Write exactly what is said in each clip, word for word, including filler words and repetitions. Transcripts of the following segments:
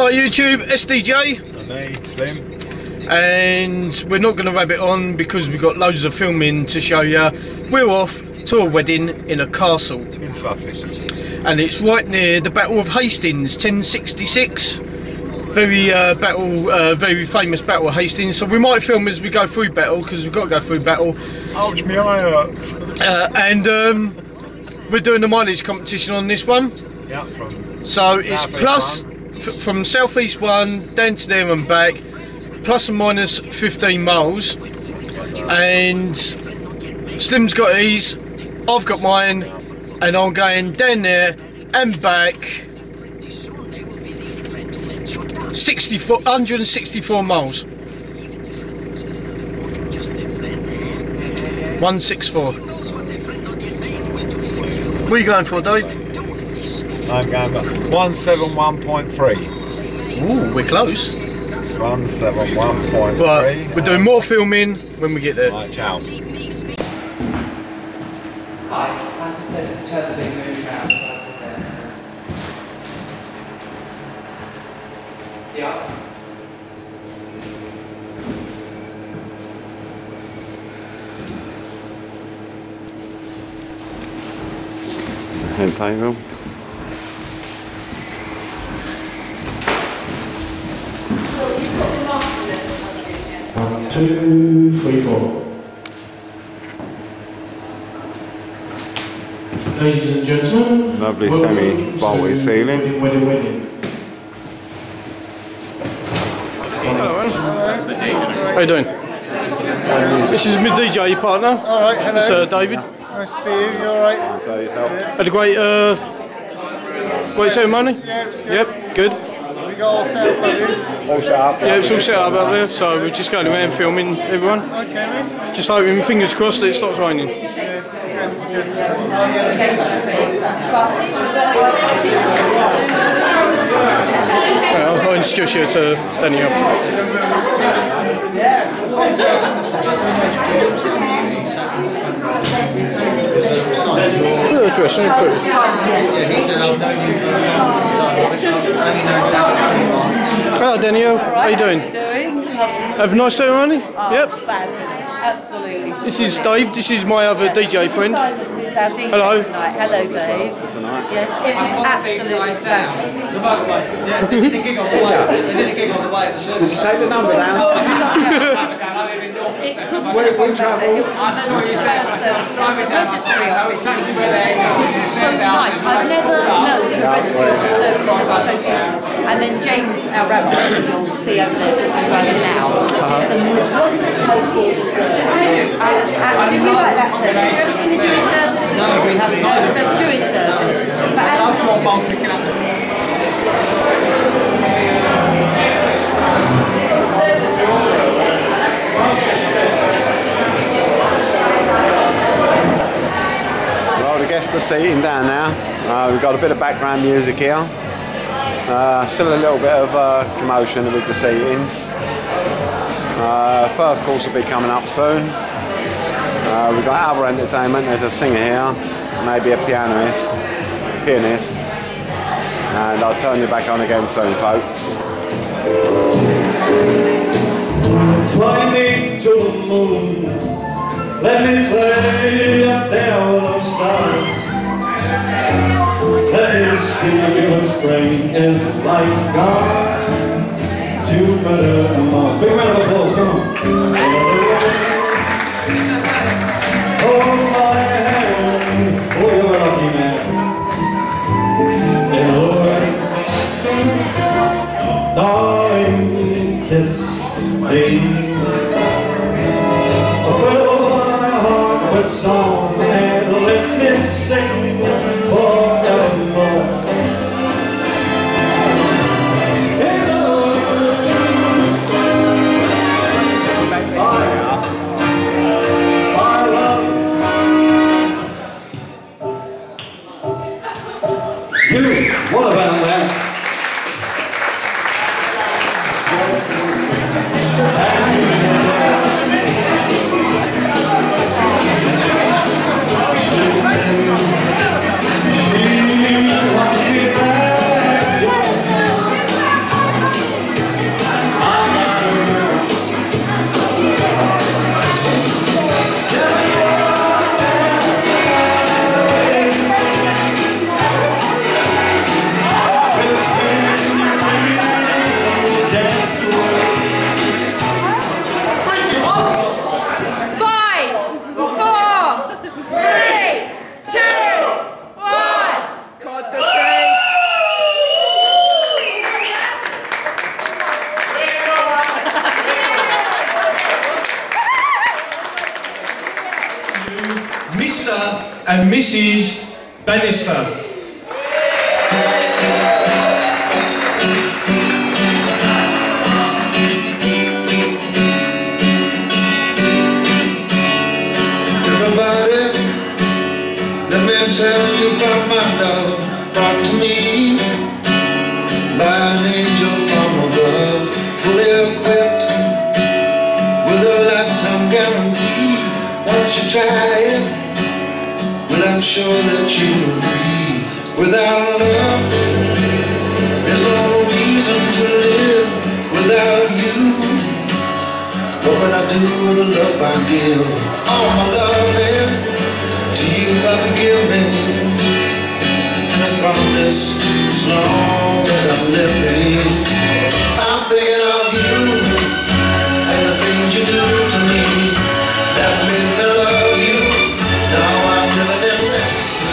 Hi YouTube, S D J. And me, Slim. And we're not going to rabbit on because we've got loads of filming to show you. We're off to a wedding in a castle. In Sussex. And it's right near the Battle of Hastings, ten sixty-six. Very uh, battle, uh, very famous Battle of Hastings. So we might film as we go through battle because we've got to go through battle. Ouch, my eye hurts. Uh, and um, we're doing the mileage competition on this one. Yeah, from So it's plus f from South East one down to there and back, plus and minus fifteen miles. And Slim's got his, I've got mine, and I'm going down there and back. sixty-four, one hundred sixty-four miles. one sixty-four. What are you going for, Dave? I'm going for one seventy-one point three. Ooh, we're close. one seventy-one point three. Right, we're doing more filming when we get there. Right, ciao. Hi, I just said the chairs are being moved around. Yeah. Head table. One, two, three, four. Ladies and gentlemen, Lovely welcome semi-vaulted to ceiling. Wedding, wedding, wedding. Hello, Alan. How you doing? This is my D J partner. Alright, hello. It's uh, David. Nice to see you, you alright? So yourself. Had a great, uh, great ceremony? Yeah, it was good. Yep, good. We got all set up, have you? All set up. Yeah, it's all set up out there, so we're just going around filming everyone. Okay, mate. Just hoping, fingers crossed, that it stops raining. Yeah, good, good. Well, I'll introduce you to Daniel. Good address, isn't it? Hello Daniel, how you doing? Doing? Have a nice ceremony? Oh, Yep. fabulous. Absolutely. This is Dave, this is my other D J friend. Who's our D J Hello. tonight. Hello, Dave. Yes, it was absolutely fabulous. They did a gig on the way. They did a gig on the way at the service. Did you take the number down? It couldn't have been better. It was the service. The registry office was so nice. I've never known the registry office service was so beautiful. And then James, our rapper, you'll see over there talking about it now. The most gorgeous service. Did you like that service? Have you ever seen the Jewish service? No, we haven't. No, so it's Jewish service. But That's what I'm picking up. Well, the guests are seating down now. Uh, we've got a bit of background music here. Uh, still a little bit of uh, commotion with the seating. Uh, first course will be coming up soon. Uh, we've got other entertainment. There's a singer here, maybe a pianist, pianist. And I'll turn you back on again soon, folks. Fly me to the moon, let me play up there with those stars. Let me see when spring is like gone. Jupiter and Mars. Big round of applause, come on. Hold my hand, oh you're a lucky man. And Lord, darling, kiss me. Fill my heart with song and let me sing forevermore. What about that? and Missus Bannister. Everybody, let me tell you about my love brought to me by an angel from above, fully equipped with a lifetime guarantee. Once you try it, well, I'm sure that you'll agree. Without love, there's no reason to live. Without you, what would I do with the love I give? All my loving to you I forgive me, and I promise as long as I'm living, I'm thinking of you and the things you do to me that make me love you. Now I'm living in ecstasy.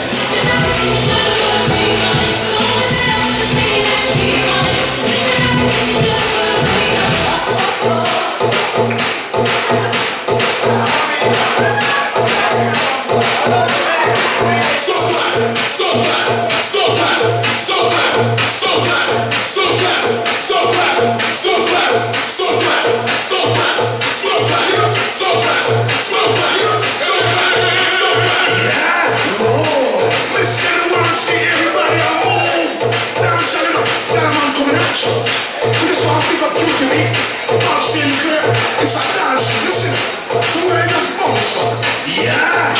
So flat, so flat, so flat, so flat, so flat, so flat, so flat, so flat, so flat, so flat, so flat, so flat, so flat, so flat, so flat. Yeah, oh, listen to what I see, everybody, I move. Now I'm shutting up, now I'm coming at you. This one think of truth to me. I'm seeing clear, it's a dance, listen. So where does it bounce? Yeah.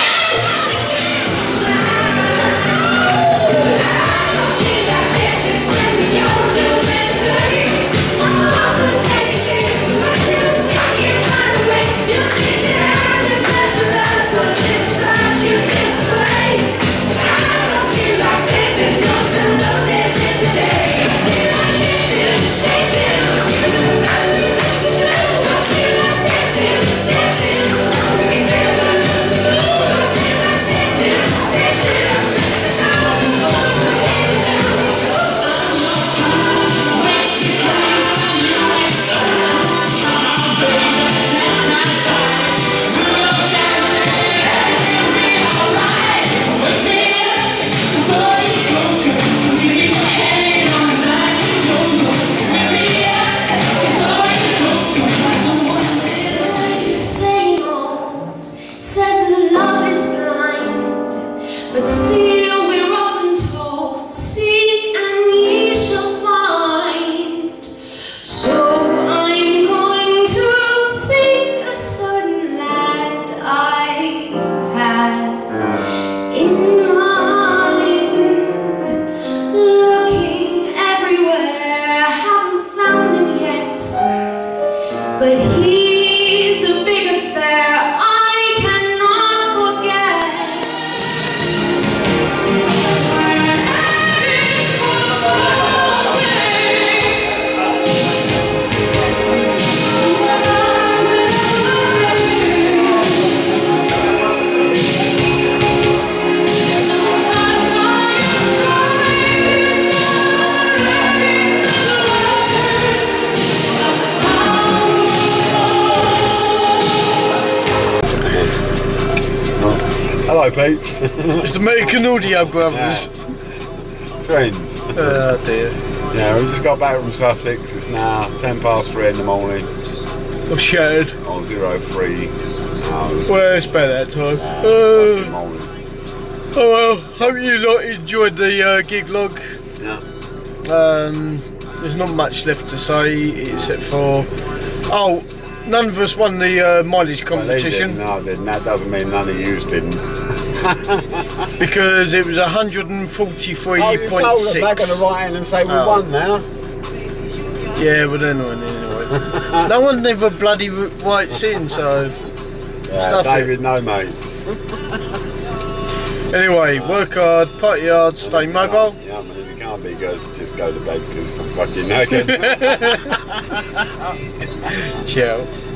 Hello, peeps. It's the American Audio Brothers. Yeah. Twins. Oh dear. Yeah, we just got back from Sussex. It's now ten past three in the morning. I'm shattered. On zero three. Um, Well, it's about that time. uh, Uh, morning. oh well, hope you lot enjoyed the uh, gig log. Yeah. Um, there's not much left to say except for, oh, none of us won the uh, mileage competition. Well, no, I didn't. That doesn't mean none of yous didn't. Because it was one hundred forty-three Oh, you point told six. them they're going to write in and say we Oh. won now. Yeah, but they're not anyway. No one ever bloody writes in, so. Yeah, Stuff David, it. no mates. Anyway, work hard, party hard, stay mobile. Yeah, but if you can't be good, just go to bed because I'm fucking naked. Ciao.